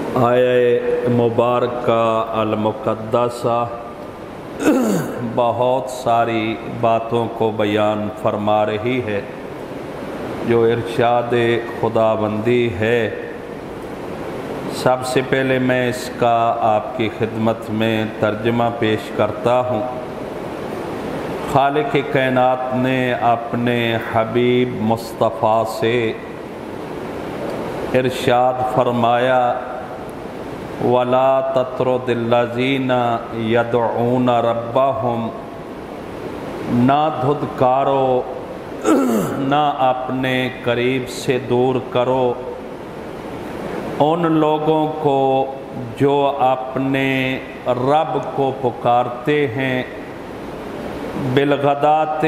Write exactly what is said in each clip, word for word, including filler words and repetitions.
آیہ مبارکہ المقدسہ بہت ساری باتوں کو بیان فرما رہی ہے جو ارشاد خداوندی ہے۔ سب سے پہلے میں اس کا آپ کی خدمت میں ترجمہ پیش کرتا ہوں۔ خالق کائنات نے اپنے حبیب مصطفیٰ سے ارشاد فرمایا وَلَا تَطْرُدِ الَّذِينَ يَدْعُونَ رَبَّهُمْ، نہ دھدکارو، نہ اپنے قریب سے دور کرو ان لوگوں کو جو اپنے رب کو پکارتے ہیں بالغداۃ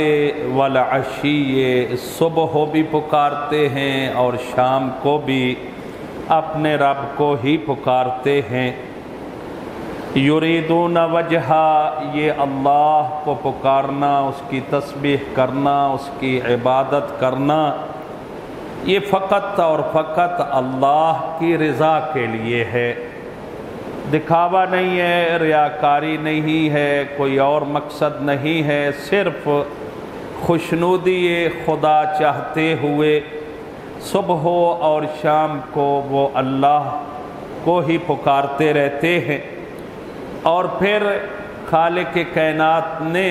والعشی، صبح بھی پکارتے ہیں اور شام کو بھی اپنے رب کو ہی پکارتے ہیں۔ یریدون وجہا، یہ اللہ کو پکارنا، اس کی تسبیح کرنا، اس کی عبادت کرنا، یہ فقط اور فقط اللہ کی رضا کے لیے ہے، دکھاوا نہیں ہے، ریاکاری نہیں ہے، کوئی اور مقصد نہیں ہے، صرف خوشنودی خدا چاہتے ہوئے صبح اور شام کو وہ اللہ کو ہی پکارتے رہتے ہیں۔ اور پھر خالق کائنات نے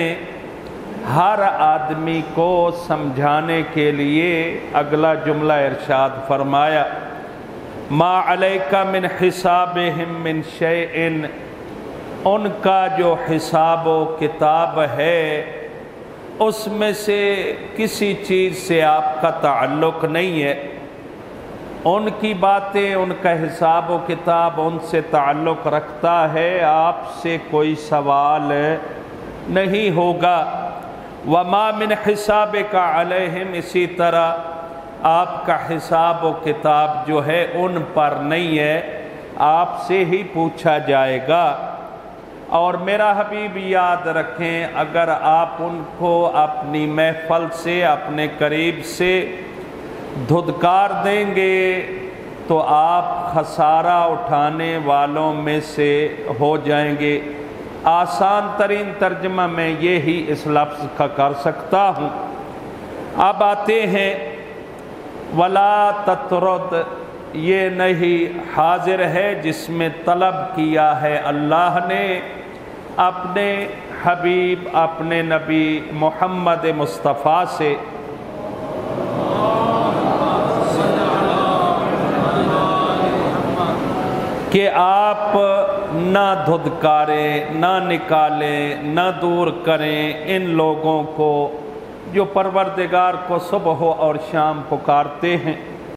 ہر آدمی کو سمجھانے کے لیے اگلا جملہ ارشاد فرمایا ما علیک من حسابہم من شیء، ان کا جو حساب و کتاب ہے اس میں سے کسی چیز سے آپ کا تعلق نہیں ہے، ان کی باتیں، ان کا حساب و کتاب ان سے تعلق رکھتا ہے، آپ سے کوئی سوال نہیں ہوگا۔ وما من حسابک علیہم، اسی طرح آپ کا حساب و کتاب جو ہے ان پر نہیں ہے، آپ سے ہی پوچھا جائے گا۔ اور میرا حبیب یاد رکھیں، اگر آپ ان کو اپنی محفل سے، اپنے قریب سے دھدکار دیں گے تو آپ خسارہ اٹھانے والوں میں سے ہو جائیں گے۔ آسان ترین ترجمہ میں یہی اس لفظ کا کر سکتا ہوں۔ اب آتے ہیں وَلَا تَطْرُدْ، یہ نہیں حاضر ہے جس میں طلب کیا ہے اللہ نے اپنے حبیب، اپنے نبی محمد مصطفیٰ سے، کہ آپ نہ دھدکاریں، نہ نکالیں، نہ دور کریں ان لوگوں کو جو پروردگار کو صبح اور شام پکارتے ہیں۔